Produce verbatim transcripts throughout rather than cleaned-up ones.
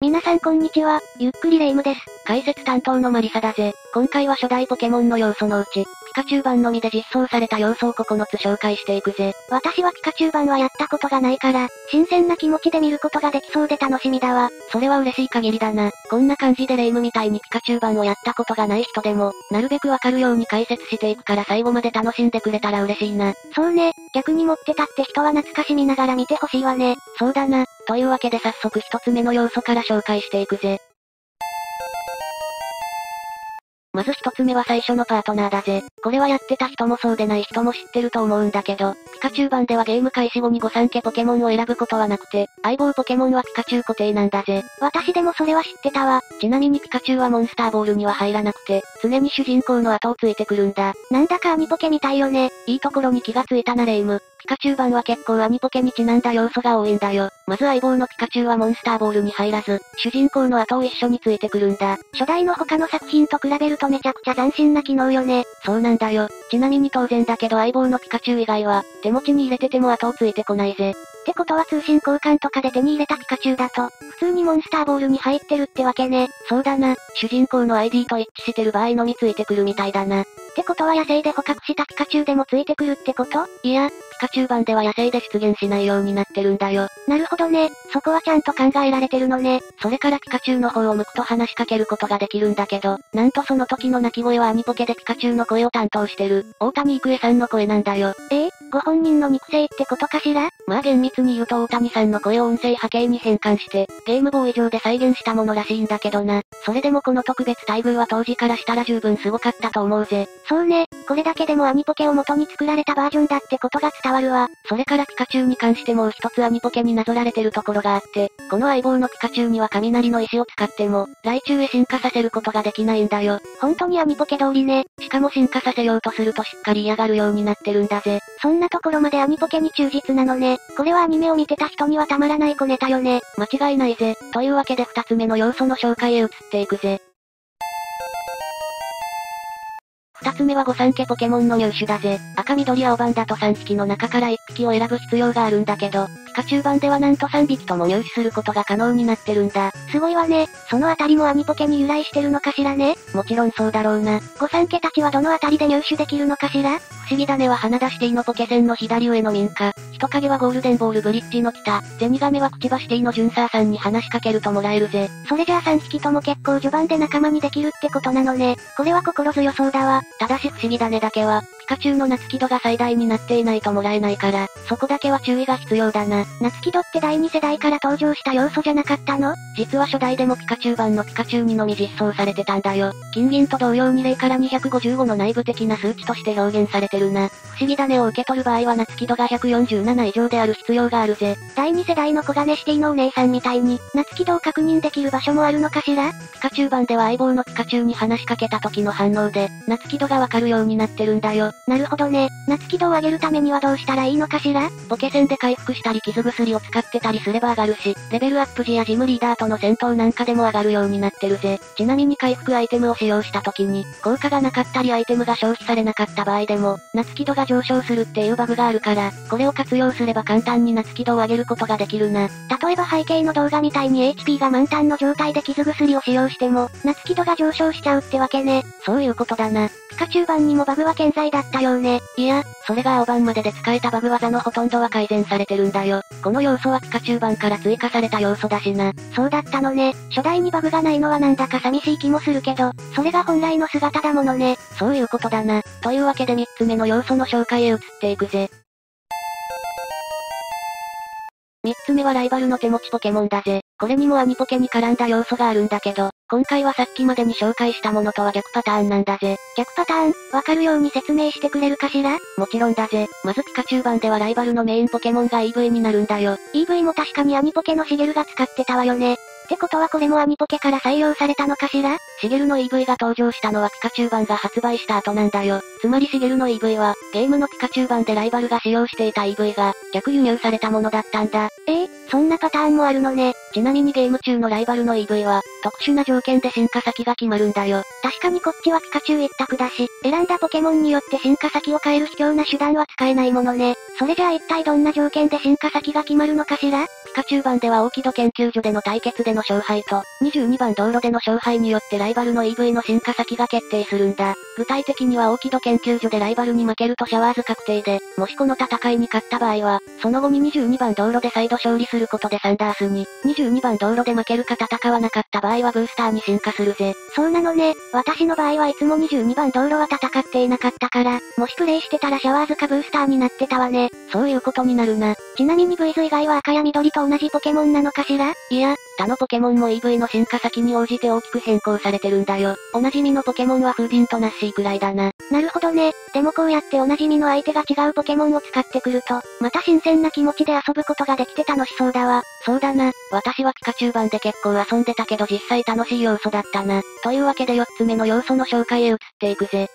皆さんこんにちは、ゆっくりレ夢ムです。 解説担当のマリサだぜ。今回は初代ポケモンの要素のうち、ピカチュウ版のみで実装された要素をここのつ紹介していくぜ。 私はピカチュウ版はやったことがないから、新鮮な気持ちで見ることができそうで楽しみだわ。 それは嬉しい限りだな。こんな感じでレ夢ムみたいにピカチュウ版をやったことがない人でも、なるべくわかるように解説していくから最後まで楽しんでくれたら嬉しいな。 そうね、逆に持ってたって人は懐かしみながら見てほしいわね。 そうだな。というわけで早速一つ目の要素から紹介していくぜ。まず一つ目は最初のパートナーだぜ。これはやってた人もそうでない人も知ってると思うんだけど、ピカチュウ版ではゲーム開始後に御三家ポケモンを選ぶことはなくて、相棒ポケモンはピカチュウ固定なんだぜ。 私でもそれは知ってたわ。 ちなみにピカチュウはモンスターボールには入らなくて、常に主人公の後をついてくるんだ。 なんだかアニポケみたいよね。 いいところに気がついたなレ夢ム。ピカチュウ版は結構アニポケにちなんだ要素が多いんだよ。まず相棒のピカチュウはモンスターボールに入らず、主人公の後を一緒についてくるんだ。 初代の他の作品と比べるとめちゃくちゃ斬新な機能よね。 そうなんだよ。ちなみに当然だけど相棒のピカチュウ以外は、手持ちに入れてても後をついてこないぜ。 ってことは通信交換とかで手に入れたピカチュウだと、普通にモンスターボールに入ってるってわけね。 そうだな。主人公の アイディー と一致してる場合のみついてくるみたいだな。 ってことは野生で捕獲したピカチュウでもついてくるってこと？ いや、ピカチュウ版では野生で出現しないようになってるんだよ。 なるほどね。そこはちゃんと考えられてるのね。 それからピカチュウの方を向くと話しかけることができるんだけど、なんとその時の鳴き声はアニポケでピカチュウの声を担当してる、大谷育恵さんの声なんだよ。 えー、ご本人の肉声ってことかしら？ まあ厳密に言うと大谷さんの声を音声波形に変換して、ゲームボーイ上で再現したものらしいんだけどな。それでもこの特別待遇は当時からしたら十分すごかったと思うぜ。 そうね、これだけでもアニポケを元に作られたバージョンだってことが伝わるわ。 それからピカチュウに関してもう一つアニポケになぞられてるところがあって、この相棒のピカチュウには雷の石を使っても、雷虫へ進化させることができないんだよ。 本当にアニポケ通りね。 しかも進化させようとするとしっかり嫌がるようになってるんだぜ。 そんなところまでアニポケに忠実なのね。これはアニメを見てた人にはたまらない小ネタよね。 間違いないぜ。というわけで二つ目の要素の紹介へ移っていくぜ。二つ目は御三家ポケモンの入手だぜ。赤緑青版だとさんひきの中からいっぴきを選ぶ必要があるんだけど、ピカチュウ版ではなんとさんびきとも入手することが可能になってるんだ。 すごいわね。そのあたりもアニポケに由来してるのかしらね。 もちろんそうだろうな。 御三家たちはどのあたりで入手できるのかしら？ 不思議種は花田シティのポケセンの左上の民家、人影はゴールデンボールブリッジの北、ゼニガメはくちばシティのジュンサーさんに話しかけるともらえるぜ。 それじゃあさんひきとも結構序盤で仲間にできるってことなのね。これは心強そうだわ。 ただし不思議種だけは、ピカチュウの夏木戸が最大になっていないともらえないから、そこだけは注意が必要だな。 夏木戸ってだいに世代から登場した要素じゃなかったの？ 実は初代でもピカチュウ版のピカチュウにのみ実装されてたんだよ。金銀と同様にゼロからにひゃくごじゅうごの内部的な数値として表現されてるな。不思議種を受け取る場合は夏木戸がひゃくよんじゅうなな以上である必要があるぜ。 だいに世代の小金シティのお姉さんみたいに、夏木戸を確認できる場所もあるのかしら？ ピカチュウ版では相棒のピカチュウに話しかけた時の反応で、夏木戸がわかるようになってるんだよ。 なるほどね。夏木戸を上げるためにはどうしたらいいのかしら？ ポケセンで回復したり傷薬を使ってたりすれば上がるし、レベルアップ時やジムリーダーとの戦闘なんかでも上がるようになってるぜ。ちなみに回復アイテムを使用した時に、効果がなかったりアイテムが消費されなかった場合でも、夏木戸が上昇するっていうバグがあるから、これを活用すれば簡単に夏木戸を上げることができるな。 例えば背景の動画みたいに エイチピー が満タンの状態で傷薬を使用しても、夏木戸が上昇しちゃうってわけね。 そういうことだな。 ピカチュウ版にもバグは健在だったようね。 いや、それが青版までで使えたバグ技のほとんどは改善されてるんだよ。この要素はピカチュウ版から追加された要素だしな。 そうだったのね。初代にバグがないのはなんだか寂しい気もするけど、それが本来の姿だものね。 そういうことだな。というわけでみっつめの要素の紹介へ移っていくぜ。三つ目はライバルの手持ちポケモンだぜ。これにもアニポケに絡んだ要素があるんだけど、今回はさっきまでに紹介したものとは逆パターンなんだぜ。 逆パターン、わかるように説明してくれるかしら？ もちろんだぜ。まずピカチュウ版ではライバルのメインポケモンが イーブイ になるんだよ。 イーブイ も確かにアニポケのシゲルが使ってたわよね。ってことはこれもアニポケから採用されたのかしら？ シゲルの イーブイ が登場したのはピカチュウ版が発売した後なんだよ。つまりシゲルの イーブイ は、ゲームのピカチュウ版でライバルが使用していた イーブイ が、逆輸入されたものだったんだ。 ええー、そんなパターンもあるのね。 ちなみにゲーム中のライバルの イーブイ は、 特殊な条件で進化先が決まるんだよ。 確かにこっちはピカチュウ一択だし、選んだポケモンによって進化先を変える卑怯な手段は使えないものね。それじゃあ一体どんな条件で進化先が決まるのかしら？ ピカチュウ版ではオーキド研究所での対決での勝敗と、にじゅうにばん道路での勝敗によってライバルの イーブイ の進化先が決定するんだ。具体的にはオーキド研究所でライバルに負けるとシャワーズ確定で、もしこの戦いに勝った場合は、その後ににじゅうにばん道路で再度勝利することでサンダースに、にじゅうにばん道路で負けるか戦わなかった場合はブースターに進化するぜ。 そうなのね。私の場合はいつもにじゅうにばん道路は戦っていなかったから、もしプレイしてたらシャワーズかブースターになってたわね。 そういうことになるな。 ちなみに ブイズ 以外は赤や緑と同じポケモンなのかしら？ いや、他のポケモンも イーブイ の進化先に応じて大きく変更されてるんだよ。おなじみのポケモンは風神とナッシーくらいだな。 なるほどね。でもこうやっておなじみの相手が違うポケモンを使ってくると、また新鮮な気持ちで遊ぶことができて楽しそうだわ。 そうだな。私はピカチュウ版で結構遊んでたけど実際楽しい要素だったな。というわけでよっつめの要素の紹介へ移っていくぜ。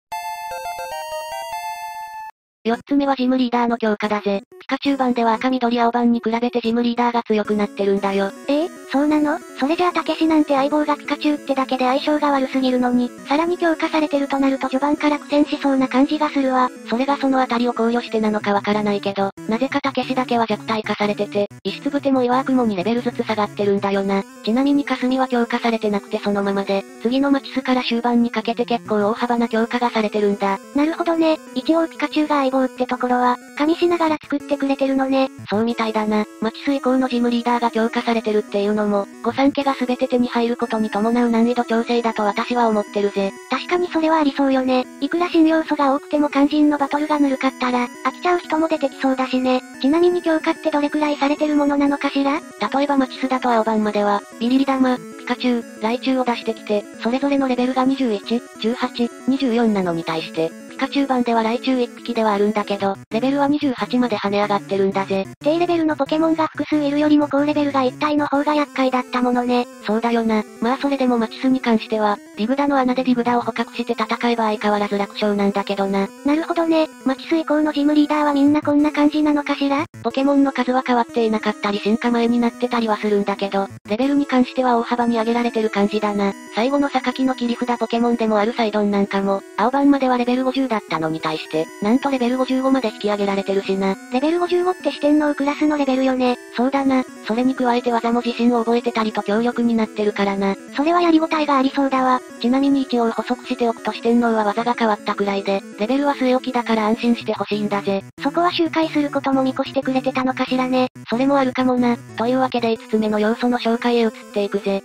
よっつめはジムリーダーの強化だぜ。ピカチュウ版では赤緑青版に比べてジムリーダーが強くなってるんだよ。 えー、そうなの？それじゃあたけしなんて相棒がピカチュウってだけで相性が悪すぎるのに、さらに強化されてるとなると序盤から苦戦しそうな感じがするわ。 それがそのあたりを考慮してなのかわからないけど、なぜかたけしだけは弱体化されてて、石つぶても岩雲にレベルずつ下がってるんだよな。ちなみに霞は強化されてなくてそのままで、次のマチスから終盤にかけて結構大幅な強化がされてるんだ。 なるほどね。一応ピカチュウが相棒ってところは、加味しながら作ってくれてるのね。 そうみたいだな。マチス以降のジムリーダーが強化されてるっていうのも、御三家が全て手に入ることに伴う難易度調整だと私は思ってるぜ。 確かにそれはありそうよね。いくら新要素が多くても肝心のバトルがぬるかったら、飽きちゃう人も出てきそうだしね。ちなみに強化ってどれくらいされてるものなのかしら？ 例えばマチスだと青版までは、ビリリ玉、ピカチュウ、ライチュウを出してきて、それぞれのレベルがにじゅういち、じゅうはち、にじゅうよんなのに対して、ピカチュウ版ではライチュウいっぴきではあるんだけど、レベルはにじゅうはちまで跳ね上がってるんだぜ。 低レベルのポケモンが複数いるよりも高レベルがいち体の方が厄介だったものね。 そうだよな。まあそれでもマチスに関しては、ディグダの穴でディグダを捕獲して戦えば相変わらず楽勝なんだけどな。 なるほどね。マチス以降のジムリーダーはみんなこんな感じなのかしら？ ポケモンの数は変わっていなかったり進化前になってたりはするんだけど、レベルに関しては大幅に上げられてる感じだな。最後の榊の切り札ポケモンでもあるサイドンなんかも、青版まではレベルごじゅうだったのに対して、なんとレベルごじゅうごまで引き上げられてるしな。 レベルごじゅうごって四天王クラスのレベルよね。 そうだな。それに加えて技も自信を覚えてたりと強力になってるからな。 それはやりごたえがありそうだわ。 ちなみに一応補足しておくと四天王は技が変わったくらいで、レベルは据え置きだから安心してほしいんだぜ。 そこは周回することも見越してくれてたのかしらね。 それもあるかもな。というわけでいつつめの要素の紹介へ移っていくぜ。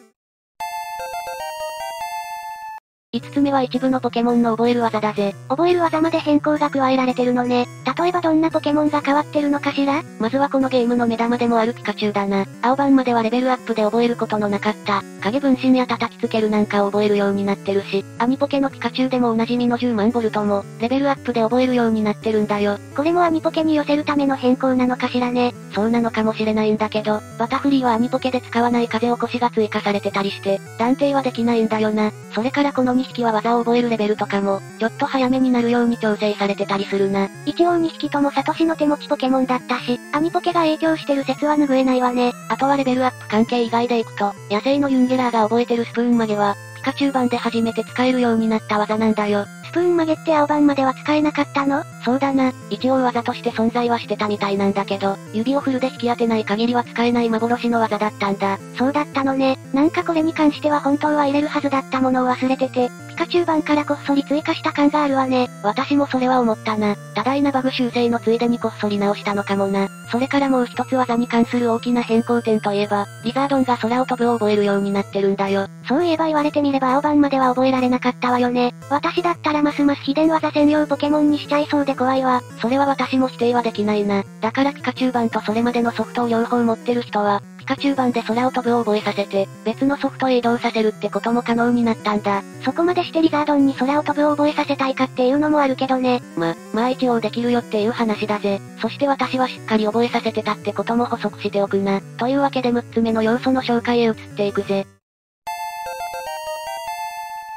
いつつめは一部のポケモンの覚える技だぜ。 覚える技まで変更が加えられてるのね。例えばどんなポケモンが変わってるのかしら？ まずはこのゲームの目玉でもあるピカチュウだな。青版まではレベルアップで覚えることのなかった、影分身や叩きつけるなんかを覚えるようになってるし、アニポケのピカチュウでもおなじみのじゅうまんボルトも、レベルアップで覚えるようになってるんだよ。 これもアニポケに寄せるための変更なのかしらね。 そうなのかもしれないんだけど、バタフリーはアニポケで使わない風起こしが追加されてたりして、断定はできないんだよな。それからこのにひきは技を覚えるレベルとかも、ちょっと早めになるように調整されてたりするな。 一応にひきともサトシの手持ちポケモンだったし、アニポケが影響してる説は拭えないわね。 あとはレベルアップ関係以外でいくと、野生のユンゲラーが覚えてるスプーン曲げは、ピカチュウ版で初めて使えるようになった技なんだよ。 スプーン曲げって青版までは使えなかったの？ そうだな。一応技として存在はしてたみたいなんだけど、指をフルで引き当てない限りは使えない幻の技だったんだ。 そうだったのね。なんかこれに関しては本当は入れるはずだったものを忘れてて、ピカチュウ版からこっそり追加した感があるわね。 私もそれは思ったな。多大なバグ修正のついでにこっそり直したのかもな。それからもう一つ技に関する大きな変更点といえば、リザードンが空を飛ぶを覚えるようになってるんだよ。 そういえば言われてみれば青版までは覚えられなかったわよね。私だったらますます秘伝技専用ポケモンにしちゃいそうで怖いわ。 それは私も否定はできないな。だからピカチュウ版とそれまでのソフトを両方持ってる人は、ピカチュウ版で空を飛ぶを覚えさせて、別のソフトへ移動させるってことも可能になったんだ。 そこまでしてリザードンに空を飛ぶを覚えさせたいかっていうのもあるけどね。 ま、まあ一応できるよっていう話だぜ。そして私はしっかり覚えさせてたってことも補足しておくな。というわけでむっつめの要素の紹介へ移っていくぜ。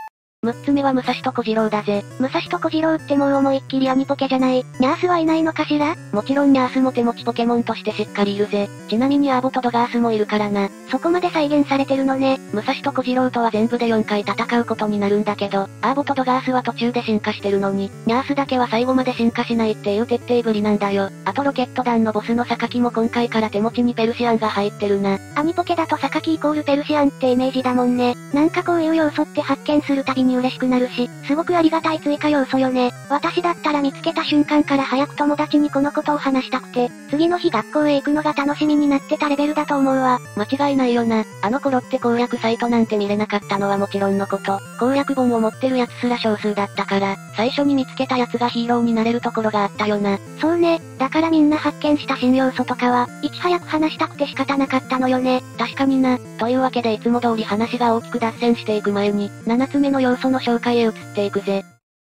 むっつめは武蔵と小次郎だぜ。 武蔵と小次郎ってもう思いっきりアニポケじゃない。ニャースはいないのかしら？ もちろんニャースも手持ちポケモンとしてしっかりいるぜ。ちなみにアーボとドガースもいるからな。 そこまで再現されてるのね。 武蔵と小次郎とは全部でよんかい戦うことになるんだけど、アーボとドガースは途中で進化してるのに、ニャースだけは最後まで進化しないっていう徹底ぶりなんだよ。あとロケット団のボスの榊も今回から手持ちにペルシアンが入ってるな。 アニポケだと榊イコールペルシアンってイメージだもんね。なんかこういう要素って発見するたびに嬉しくなるし、すごくありがたい追加要素よね。私だったら見つけた瞬間から早く友達にこのことを話したくて、次の日学校へ行くのが楽しみになってたレベルだと思うわ。 間違いないよな。あの頃って攻略サイトなんて見れなかったのはもちろんのこと、攻略本を持ってるやつすら少数だったから、最初に見つけたやつがヒーローになれるところがあったよな。 そうね。だからみんな発見した新要素とかは、いち早く話したくて仕方なかったのよね。 確かにな。というわけでいつも通り話が大きく脱線していく前に、ななつめの要素の紹介へ移っていくぜ。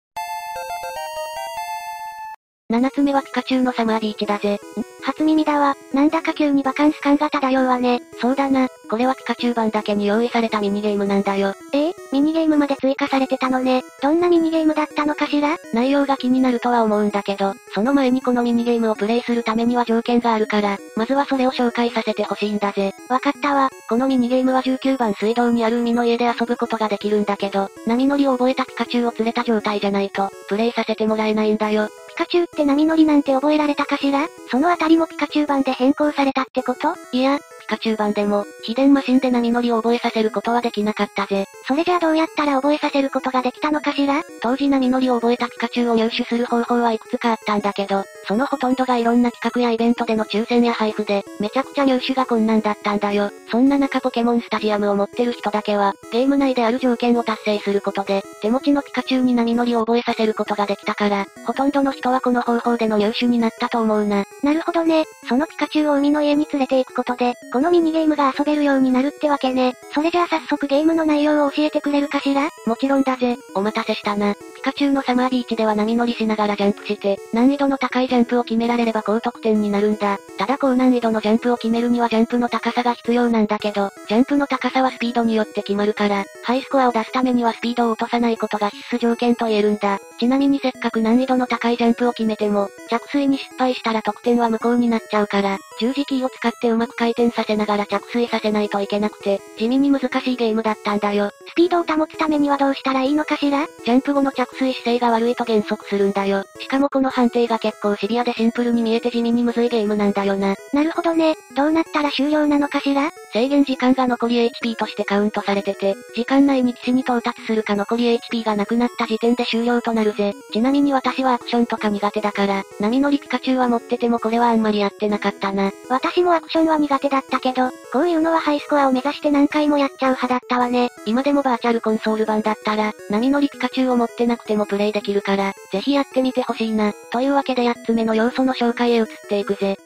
ななつめはピカチュウのサマービーチだぜ。ん？ 初耳だわ。なんだか急にバカンス感が漂うわね。 そうだな。これはピカチュウ版だけに用意されたミニゲームなんだよ。 えー、ミニゲームまで追加されてたのね。どんなミニゲームだったのかしら？ 内容が気になるとは思うんだけど、その前にこのミニゲームをプレイするためには条件があるから、まずはそれを紹介させてほしいんだぜ。 わかったわ。 このミニゲームはじゅうきゅうばん水道にある海の家で遊ぶことができるんだけど、波乗りを覚えたピカチュウを連れた状態じゃないと、プレイさせてもらえないんだよ。 ピカチュウって波乗りなんて覚えられたかしら？そのあたりもピカチュウ版で変更されたってこと？ いや、ピカチュウ版でも、秘伝マシンで波乗りを覚えさせることはできなかったぜ。 それじゃあどうやったら覚えさせることができたのかしら？ 当時波乗りを覚えたピカチュウを入手する方法はいくつかあったんだけど、そのほとんどがいろんな企画やイベントでの抽選や配布で、めちゃくちゃ入手が困難だったんだよ。そんな中ポケモンスタジアムを持ってる人だけは、ゲーム内である条件を達成することで、手持ちのピカチュウに波乗りを覚えさせることができたから、ほとんどの人はこの方法での入手になったと思うな。 なるほどね。そのピカチュウを海の家に連れて行くことで、このミニゲームが遊べるようになるってわけね。それじゃあ早速ゲームの内容を教えてくれるかしら？ もちろんだぜ。お待たせしたな。ピカチュウのサマービーチでは波乗りしながらジャンプして、難易度の高いジャンプを決められれば高得点になるんだ。ただ高難易度のジャンプを決めるにはジャンプの高さが必要なんだけど、ジャンプの高さはスピードによって決まるから、ハイスコアを出すためにはスピードを落とさないことが必須条件と言えるんだ。ちなみにせっかく難易度の高いジャンプを決めても、着水に失敗したら得点は無効になっちゃうから、十字キーを使ってうまく回転させながら着水させないといけなくて、地味に難しいゲームだったんだよ。 スピードを保つためにはどうしたらいいのかしら？ ジャンプ後の着水姿勢が悪いと減速するんだよ。しかもこの判定が結構シビアでシンプルに見えて地味にむずいゲームなんだよな。 なるほどね。どうなったら終了なのかしら？ 制限時間が残り エイチピー としてカウントされてて、時間内に岸に到達するか残り エイチピー がなくなった時点で終了となるぜ。ちなみに私はアクションとか苦手だから、波乗りピカチュウは持っててもこれはあんまりやってなかったな。 私もアクションは苦手だったけど、こういうのはハイスコアを目指して何回もやっちゃう派だったわね。 今でもバーチャルコンソール版だったら、波乗りピカチュウを持ってなくてもプレイできるから、ぜひやってみてほしいな。というわけでやっつめの要素の紹介へ移っていくぜ。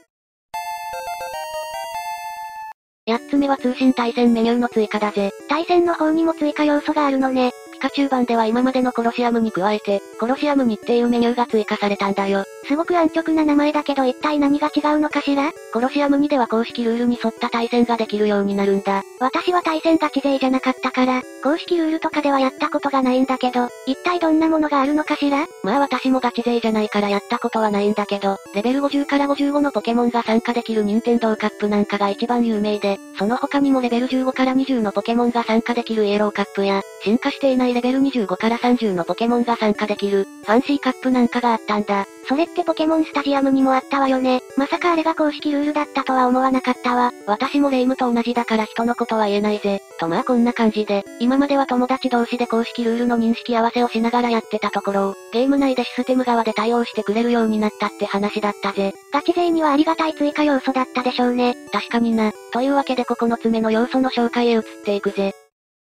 やっつめは通信対戦メニューの追加だぜ。 対戦の方にも追加要素があるのね。 ピカチュウ版では今までのコロシアムに加えて、コロシアムにっていうメニューが追加されたんだよ。 すごく安直な名前だけど一体何が違うのかしら？ コロシアムにでは公式ルールに沿った対戦ができるようになるんだ。 私は対戦ガチ勢じゃなかったから、公式ルールとかではやったことがないんだけど、一体どんなものがあるのかしら？ まあ私もガチ勢じゃないからやったことはないんだけど、レベルごじゅうからごじゅうごのポケモンが参加できる任天堂カップなんかが一番有名で、その他にもレベルじゅうごからにじゅうのポケモンが参加できるイエローカップや、進化していないレベルにじゅうごからさんじゅうのポケモンが参加できる、ファンシーカップなんかがあったんだ。 それってポケモンスタジアムにもあったわよね。まさかあれが公式ルールだったとは思わなかったわ。 私もレイムと同じだから人のことは言えないぜ。とまあこんな感じで、今までは友達同士で公式ルールの認識合わせをしながらやってたところを、ゲーム内でシステム側で対応してくれるようになったって話だったぜ。 ガチ勢にはありがたい追加要素だったでしょうね。 確かにな。というわけでここのつめの要素の紹介へ移っていくぜ。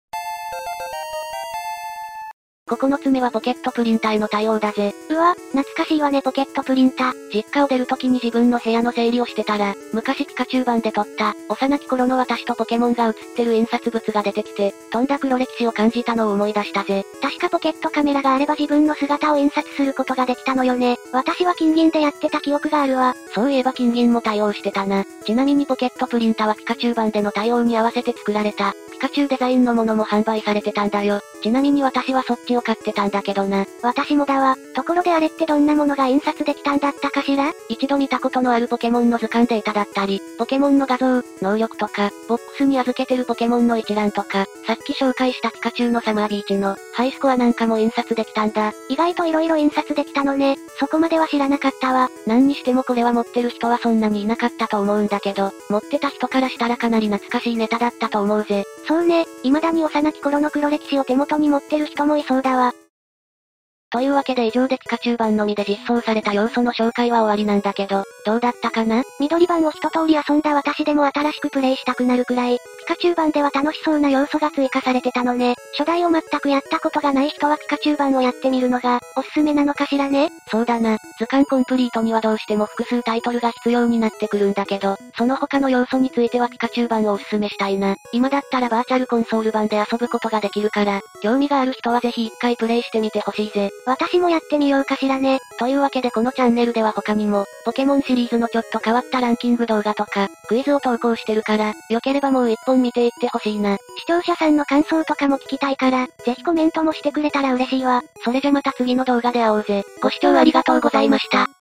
ここのつめはポケットプリンターへの対応だぜ。 うわ、懐かしいわねポケットプリンター。 実家を出るときに自分の部屋の整理をしてたら、昔ピカチュウ版で撮った、幼き頃の私とポケモンが写ってる印刷物が出てきて、とんだ黒歴史を感じたのを思い出したぜ。 確かポケットカメラがあれば自分の姿を印刷することができたのよね。私は金銀でやってた記憶があるわ。 そういえば金銀も対応してたな。ちなみにポケットプリンターはピカチュウ版での対応に合わせて作られた、ピカチュウデザインのものも販売されてたんだよ。ちなみに私はそっちをを買ってたんだけどな。 私もだわ。ところであれってどんなものが印刷できたんだったかしら？ 一度見たことのあるポケモンの図鑑データだったり、ポケモンの画像、能力とか、ボックスに預けてるポケモンの一覧とか、さっき紹介したピカチュウのサマービーチのハイスコアなんかも印刷できたんだ。 意外と色々印刷できたのね。そこまでは知らなかったわ。 何にしてもこれは持ってる人はそんなにいなかったと思うんだけど、持ってた人からしたらかなり懐かしいネタだったと思うぜ。 そうね、未だに幼き頃の黒歴史を手元に持ってる人もいそうだわ。 というわけで以上でピカチュウ版のみで実装された要素の紹介は終わりなんだけど、どうだったかな？ 緑版を一通り遊んだ私でも新しくプレイしたくなるくらい、ピカチュウ版では楽しそうな要素が追加されてたのね。初代を全くやったことがない人はピカチュウ版をやってみるのが、おすすめなのかしらね？ そうだな。図鑑コンプリートにはどうしても複数タイトルが必要になってくるんだけど、その他の要素についてはピカチュウ版をおすすめしたいな。今だったらバーチャルコンソール版で遊ぶことができるから、興味がある人はぜひ一回プレイしてみてほしいぜ。 私もやってみようかしらね。 というわけでこのチャンネルでは他にも、ポケモンシリーズのちょっと変わったランキング動画とか、クイズを投稿してるから、良ければもう一本見ていってほしいな。 視聴者さんの感想とかも聞きたいから、ぜひコメントもしてくれたら嬉しいわ。 それじゃまた次の動画で会おうぜ。ご視聴ありがとうございました。